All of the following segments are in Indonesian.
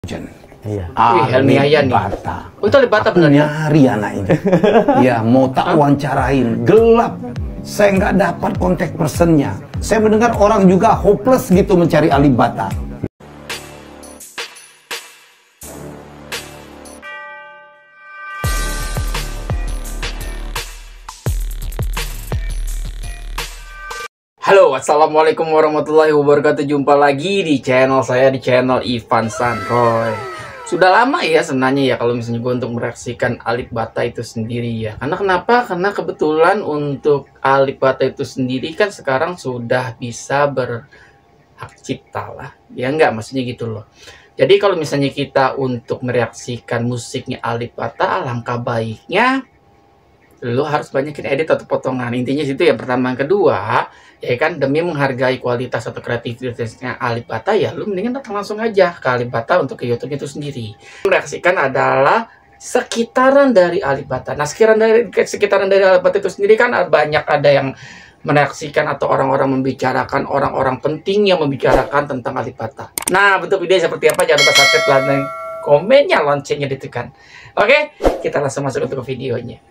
Iya. Helmi Yahya nih. Oh, itu Alip Ba Ta benernya? Nyari anak ini. Ya, mau tak wawancarain. Gelap. Saya nggak dapat kontak personnya. Saya mendengar orang juga hopeless gitu mencari Alip Ba Ta. Halo, assalamualaikum warahmatullahi wabarakatuh. Jumpa lagi di channel saya, di channel Ivan Sanroy. Sudah lama ya sebenarnya ya kalau misalnya gue untuk mereaksikan Alip Ba Ta itu sendiri ya. Karena kenapa? Karena kebetulan untuk Alip Ba Ta itu sendiri kan sekarang sudah bisa berhak cipta lah. Ya enggak, maksudnya gitu loh. Jadi kalau misalnya kita untuk mereaksikan musiknya Alip Ba Ta, alangkah baiknya lu harus banyakin edit atau potongan. Intinya situ yang pertama. Yang kedua, ya kan, demi menghargai kualitas atau kreativitasnya Alip Ba Ta, ya lu mendingan datang langsung aja ke Alip Ba Ta untuk ke YouTube itu sendiri. Mereaksikan adalah sekitaran dari Alip Ba Ta. Nah, sekitaran dari Alip Ba Ta itu sendiri kan banyak, ada yang mereaksikan atau orang-orang membicarakan, orang-orang penting yang membicarakan tentang Alip Ba Ta. Nah, bentuk video seperti apa? Jangan lupa subscribe, like, dan komennya, loncengnya ditekan. Oke, kita langsung masuk untuk ke videonya.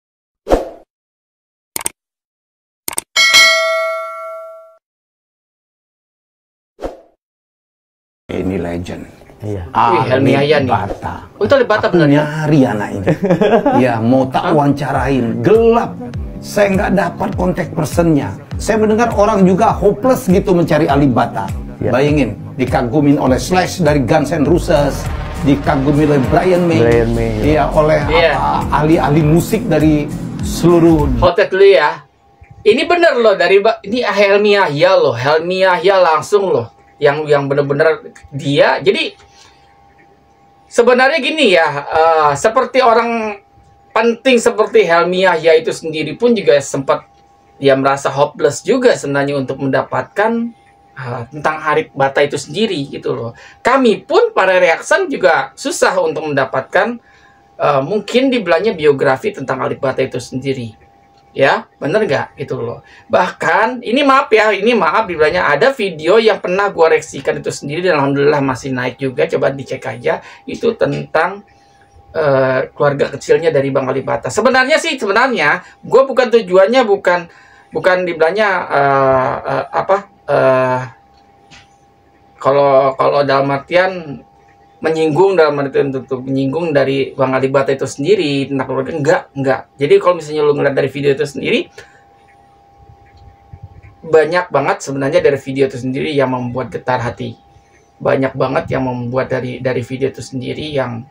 Ini legend. Iya. Helmi Yahya nih. Alip Ba Ta. Oh, itu Alip Ba Ta benernya? Nyari anak ini. Ya, mau tak wawancarain. Gelap. Saya nggak dapat kontak personnya. Saya mendengar orang juga hopeless gitu mencari Alip Ba Ta. Ya. Bayangin, dikagumin oleh Slash dari Guns N' Roses, dikagumi oleh Brian May. Iya, oleh ahli-ahli musik dari seluruh. Hotel dulu ya. Ini bener loh, dari ini Helmi Yahya loh. Helmi Yahya langsung loh. Yang bener-bener dia. Jadi sebenarnya gini ya, seperti orang penting seperti Helmi Yahya itu sendiri pun juga sempat dia merasa hopeless juga sebenarnya untuk mendapatkan tentang Alip Ba Ta itu sendiri gitu loh. Kami pun para reaction juga susah untuk mendapatkan mungkin dibilangnya biografi tentang Alip Ba Ta itu sendiri. Ya, bener nggak gitu loh. Bahkan ini maaf ya, ini maaf dibilangnya ada video yang pernah gua reaksikan itu sendiri dan alhamdulillah masih naik juga. Coba dicek aja, itu tentang keluarga kecilnya dari Bang Alip Ba Ta. Sebenarnya gue bukan tujuannya bukan dibilangnya kalau dalam artian menyinggung, dalam artian untuk menyinggung dari Bang Alip Ba Ta itu sendiri tentang keluarga, enggak. Jadi kalau misalnya lu ngeliat dari video itu sendiri, banyak banget sebenarnya dari video itu sendiri yang membuat getar hati. Banyak banget yang membuat dari video itu sendiri yang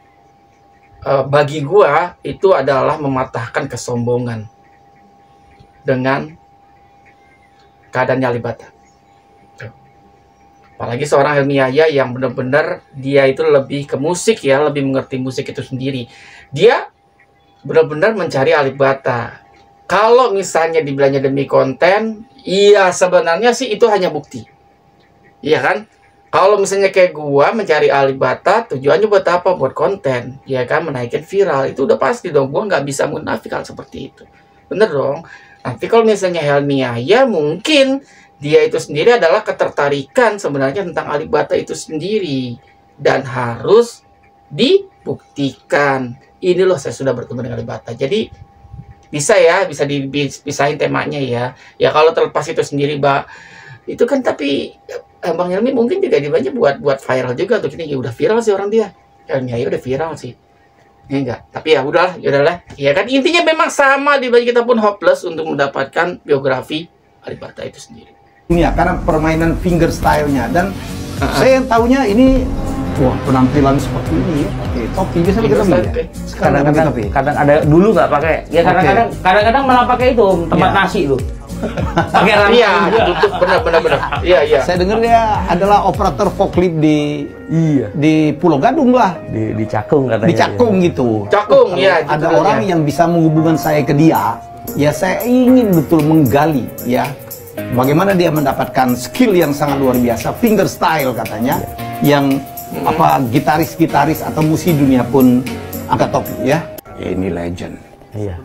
bagi gua itu adalah mematahkan kesombongan dengan keadaannya Alip Ba Ta. Apalagi seorang Helmi Yahya yang benar-benar dia itu lebih ke musik ya, lebih mengerti musik itu sendiri. Dia benar-benar mencari Alip Ba Ta. Kalau misalnya dibilangnya demi konten, iya sebenarnya sih itu hanya bukti. Iya kan? Kalau misalnya kayak gua mencari Alip Ba Ta, tujuannya buat apa? Buat konten. Ya kan, menaikkan viral. Itu udah pasti dong. Gua nggak bisa munafik hal seperti itu. Bener dong? Tapi kalau misalnya Helmi Yahya, mungkin dia itu sendiri adalah ketertarikan sebenarnya tentang Alip Ba Ta itu sendiri. Dan harus dibuktikan. Ini loh, saya sudah bertemu dengan Alip Ba Ta. Jadi bisa ya, bisa dipisahin temanya ya. Ya kalau terlepas itu sendiri, itu kan, tapi Bang Helmi mungkin juga dibanyak buat viral juga tuh. Ini ya udah viral sih orang dia. Helmi Yahya udah viral sih. Ya enggak, tapi ya udahlah. Ya kan, intinya memang sama, di kita pun hopeless untuk mendapatkan biografi Alip Ba Ta itu sendiri. Ya, karena permainan finger style-nya. Dan saya yang tahunya ini, wah, penampilan seperti ini ya, pakai topi. Biasanya kita lihat. Kadang ada, dulu nggak pakai. Ya kadang-kadang malah pakai itu tempat nasi tuh. Pakai rambut. Iya, tutup, benar. Iya. Saya dengar dia adalah operator forklift di Pulau Gadung lah. Di Cakung katanya. Di Cakung gitu. Cakung, ya. Ada orang yang bisa menghubungkan saya ke dia. Ya, saya ingin betul menggali ya, bagaimana dia mendapatkan skill yang sangat luar biasa, finger style katanya, yang gitaris-gitaris atau musisi dunia pun angkat topi ya. Ini legend. Iya.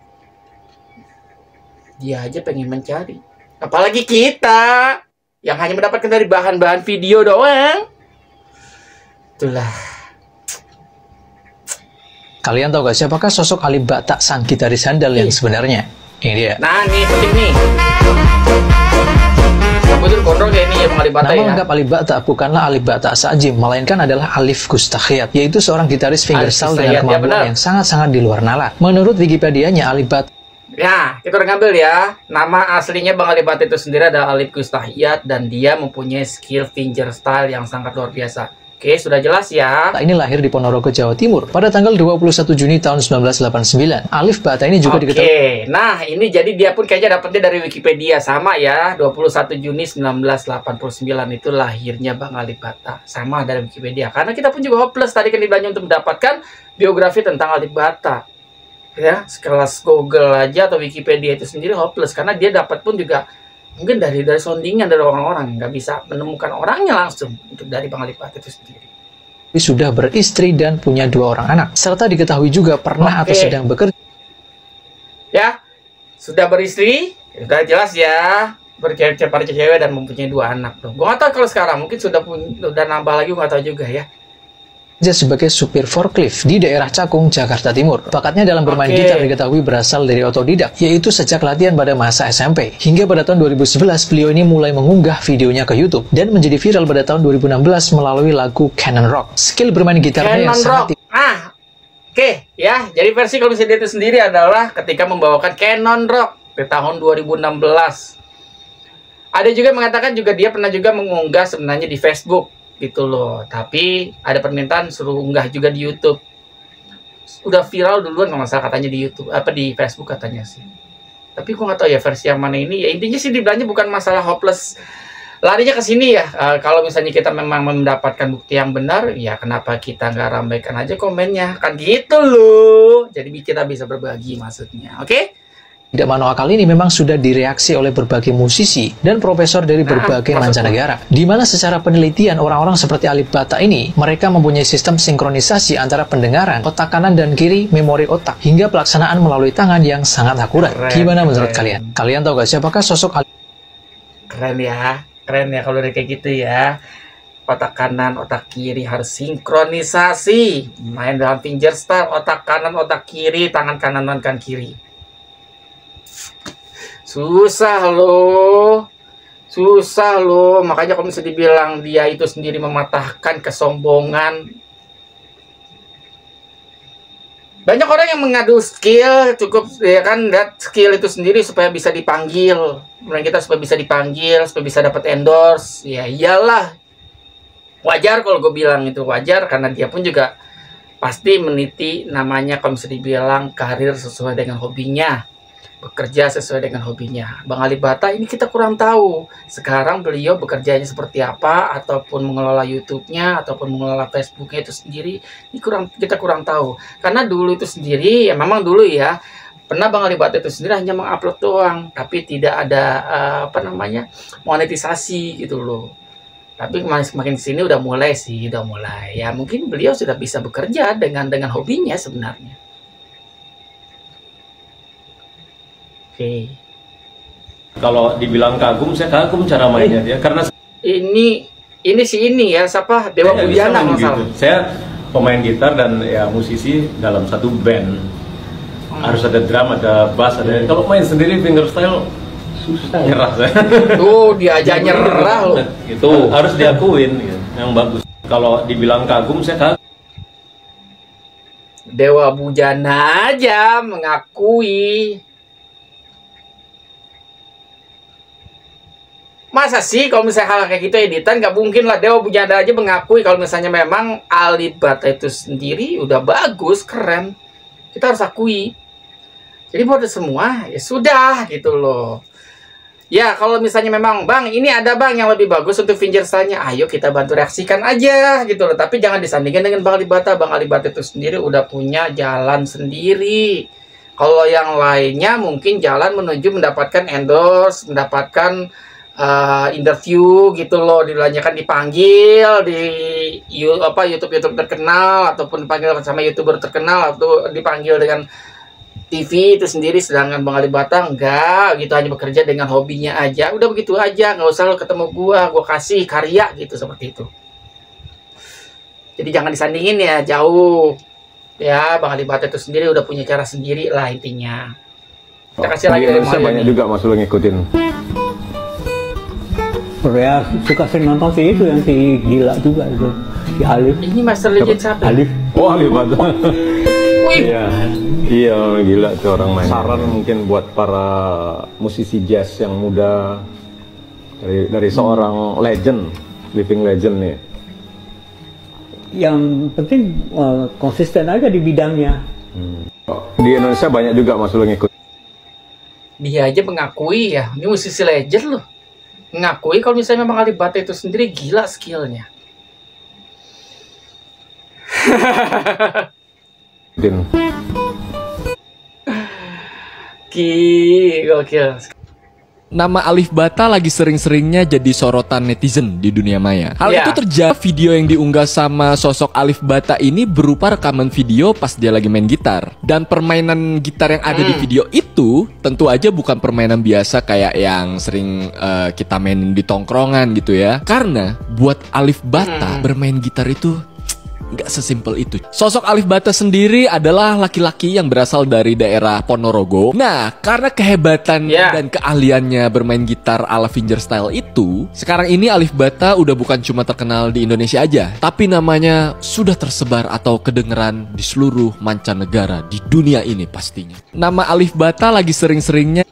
Dia aja pengen mencari. Apalagi kita yang hanya mendapatkan dari bahan-bahan video doang. Itulah. Kalian tahu gak siapakah sosok Alibata sang gitaris handal yang sebenarnya? Ini dia. Nah, nih penting nih. Betul kontrol kayak ini ya Bang Alibata Nama ya. lengkap Alibata bukanlah Alibata Sajim, melainkan adalah Alif Gustahiyat, yaitu seorang gitaris fingerstyle dengan kemampuan yang sangat-sangat di luar nalar. Menurut Wikipedia-nya, Alibata Ya, kita udah ngambil ya. Nama aslinya Bang Alibata itu sendiri adalah Alif Gustahiyat dan dia mempunyai skill fingerstyle yang sangat luar biasa. Oke, sudah jelas ya. ini lahir di Ponorogo, Jawa Timur pada tanggal 21 Juni tahun 1989. Alif Bata ini juga diketahui. Oke, nah ini jadi dia pun kayaknya dapetnya dari Wikipedia sama ya. 21 Juni 1989 itu lahirnya Bang Alibata. Sama dari Wikipedia. Karena kita pun juga hopeless tadi kan dibilangnya untuk mendapatkan biografi tentang Alibata. Ya, sekelas Google aja atau Wikipedia itu sendiri hopeless karena dia dapat pun juga mungkin dari soundingan dari orang-orang, nggak bisa menemukan orangnya langsung untuk dari Bang Alibata itu sendiri. Sudah beristri dan punya 2 orang anak, serta diketahui juga pernah atau sedang bekerja. Ya, sudah beristri, sudah jelas ya, cewek dan mempunyai 2 anak. Gue nggak tahu kalau sekarang mungkin udah nambah lagi, gue nggak tahu juga ya. Sebagai supir forklift di daerah Cakung, Jakarta Timur. Bakatnya dalam bermain gitar diketahui berasal dari otodidak, yaitu sejak latihan pada masa SMP. Hingga pada tahun 2011, beliau ini mulai mengunggah videonya ke YouTube dan menjadi viral pada tahun 2016 melalui lagu Canon Rock. Skill bermain gitarnya yang sangat Oke, ya. Jadi versi kalau misalnya dia itu sendiri adalah ketika membawakan Canon Rock di tahun 2016. Ada juga yang mengatakan juga dia pernah juga mengunggah sebenarnya di Facebook. Gitu loh, tapi ada permintaan suruh unggah juga di YouTube. Udah viral duluan kalau nggak salah katanya di YouTube, apa di Facebook katanya sih. Tapi gue nggak tahu ya versi yang mana ini. Ya intinya sih dibilangnya bukan masalah hopeless. Larinya ke sini ya. Kalau misalnya kita memang mendapatkan bukti yang benar, ya kenapa kita nggak ramaikan aja komennya? Kan gitu loh. Jadi kita bisa berbagi maksudnya. Oke? Tidak manual kali ini memang sudah direaksi oleh berbagai musisi dan profesor dari berbagai mancanegara, di mana secara penelitian orang-orang seperti Alibata ini, mereka mempunyai sistem sinkronisasi antara pendengaran, otak kanan dan kiri, memori otak, hingga pelaksanaan melalui tangan yang sangat akurat. Gimana menurut kalian? Kalian tahu gak siapakah sosok Alibata? Keren ya kalau udah kayak gitu ya. Otak kanan, otak kiri harus sinkronisasi. Main dalam fingerstyle, otak kanan, otak kiri, tangan kanan, tangan kiri. Susah loh, makanya kalau bisa dibilang dia itu sendiri mematahkan kesombongan. Banyak orang yang mengadu skill, cukup ya kan, lihat skill itu sendiri supaya bisa dipanggil. Kemudian kita supaya bisa dipanggil, supaya bisa dapat endorse. Ya iyalah, wajar kalau gue bilang itu wajar karena dia pun juga pasti meniti namanya kalau bisa dibilang karir sesuai dengan hobinya. Bekerja sesuai dengan hobinya. Bang Alibata ini kita kurang tahu. Sekarang beliau bekerjanya seperti apa, ataupun mengelola YouTube-nya, ataupun mengelola Facebook-nya itu sendiri, ini kita kurang tahu. Karena dulu itu sendiri, ya memang dulu ya, pernah Bang Alibata itu sendiri hanya mengupload doang, tapi tidak ada monetisasi gitu loh. Tapi makin sini udah mulai. Ya mungkin beliau sudah bisa bekerja dengan hobinya sebenarnya. Kalau dibilang kagum, saya kagum cara mainnya dia karena ini ya siapa Dewa Bujana gitu. Saya pemain gitar dan ya musisi dalam satu band. Harus ada drum, ada bass, ada. Kalau main sendiri fingerstyle susah. Nyerah saya. Tuh dia aja nyerah loh. Itu harus diakuin gitu. Yang bagus. Kalau dibilang kagum, saya kagum. Dewa Bujana aja mengakui. Masa sih kalau misalnya hal kayak gitu editan, nggak mungkin lah Dewa Bujana aja mengakui kalau misalnya memang Alibata itu sendiri udah bagus, keren. Kita harus akui. Jadi buat semua ya sudah gitu loh. Ya kalau misalnya memang Bang ini ada Bang yang lebih bagus untuk fingerstyle-nya, ayo kita bantu reaksikan aja gitu loh. Tapi jangan disandingkan dengan Bang Alibata. Bang Alibata itu sendiri udah punya jalan sendiri. Kalau yang lainnya mungkin jalan menuju mendapatkan endorse, mendapatkan interview gitu loh, dipanggil di YouTube terkenal, ataupun dipanggil sama YouTuber terkenal, atau dipanggil dengan TV itu sendiri. Sedangkan Bang Alibata enggak gitu, hanya bekerja dengan hobinya aja, udah begitu aja, nggak usah lo ketemu gua kasih karya gitu, seperti itu. Jadi jangan disandingin ya, jauh. Ya, Bang Ali Bata itu sendiri udah punya cara sendiri lah intinya. Kita kasih lagi dari Indonesia banyak juga Mas lo ngikutin. Korea suka sering nonton sih itu yang si gila juga itu, si Alif. Ini Master Legend siapa? Alif. Oh, Alif Bata. Wih, Iya, gila tuh orang main. Saran mungkin buat para musisi jazz yang muda dari seorang legend, living legend nih. Yang penting konsisten aja di bidangnya. Di Indonesia banyak juga Mas lo ngikut. dia aja mengakui ya, ini musisi legend loh. Mengakui kalau misalnya Bang Ali Bata itu sendiri gila skillnya. Gokil. Nama Alif Bata lagi sering-seringnya jadi sorotan netizen di dunia maya. Hal Iya. itu terjadi video yang diunggah sama sosok Alif Bata ini berupa rekaman video pas dia lagi main gitar. Dan permainan gitar yang ada di video itu tentu aja bukan permainan biasa kayak yang sering kita mainin di tongkrongan gitu ya. Karena buat Alif Bata bermain gitar itu nggak sesimpel itu. Sosok Alif Bata sendiri adalah laki-laki yang berasal dari daerah Ponorogo. Nah, karena kehebatan dan keahliannya bermain gitar ala fingerstyle itu, sekarang ini Alif Bata udah bukan cuma terkenal di Indonesia aja, tapi namanya sudah tersebar atau kedengeran di seluruh mancanegara di dunia ini pastinya. Nama Alif Bata lagi sering-seringnya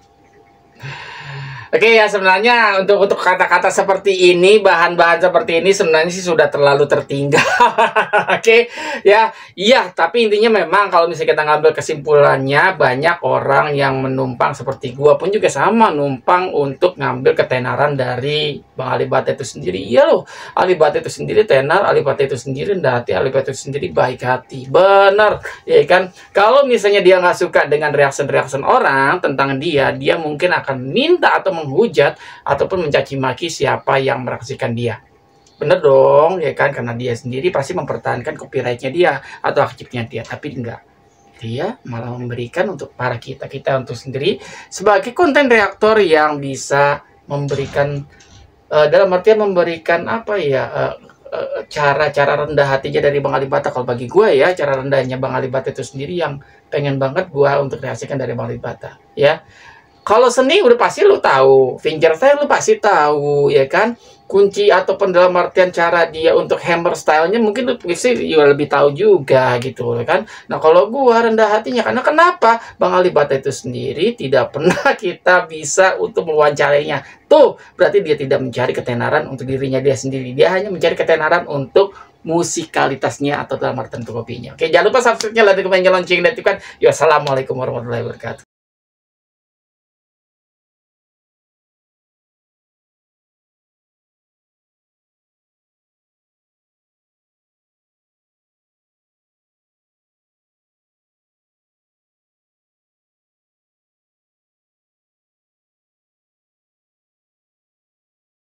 Oke ya, sebenarnya untuk kata-kata seperti ini, bahan-bahan seperti ini sebenarnya sih sudah terlalu tertinggal. Oke ya, iya, tapi intinya memang kalau misalnya kita ngambil kesimpulannya, banyak orang yang menumpang seperti gua pun juga sama, numpang untuk ngambil ketenaran dari Bang Ali Bata itu sendiri. Iya loh, Ali Bata itu sendiri tenar, Ali Bata itu sendiri rendah hati, Ali Bata itu sendiri baik hati. Bener, ya kan? Kalau misalnya dia nggak suka dengan reaction-reaction orang tentang dia mungkin akan minta atau menghujat ataupun mencaci maki siapa yang meraksikan dia. Bener dong, ya kan? Karena dia sendiri pasti mempertahankan copyrightnya dia atau hak ciptanya dia, tapi enggak. Dia malah memberikan untuk para kita untuk sendiri sebagai konten reaktor yang bisa memberikan dalam artian memberikan apa ya, cara-cara rendah hatinya dari Bang Ali Bata. Kalau bagi gue ya, cara rendahnya Bang Ali Bata itu sendiri yang pengen banget gue untuk reaksikan dari Bang Ali Bata, ya. Kalau seni udah pasti lu tahu, fingerstyle lu pasti tahu, ya kan? Kunci ataupun dalam artian cara dia untuk hammer stylenya mungkin lu pasti juga lebih tahu juga gitu, ya kan? Nah kalau gua rendah hatinya karena kenapa? Bang Ali Bata itu sendiri tidak pernah kita bisa untuk mewawancarainya. Tuh berarti dia tidak mencari ketenaran untuk dirinya dia sendiri. Dia hanya mencari ketenaran untuk musikalitasnya atau dalam artian untuk kopinya. Oke, jangan lupa subscribe-nya, like, komen, lonceng, dan aktifkan. Assalamualaikum warahmatullahi wabarakatuh.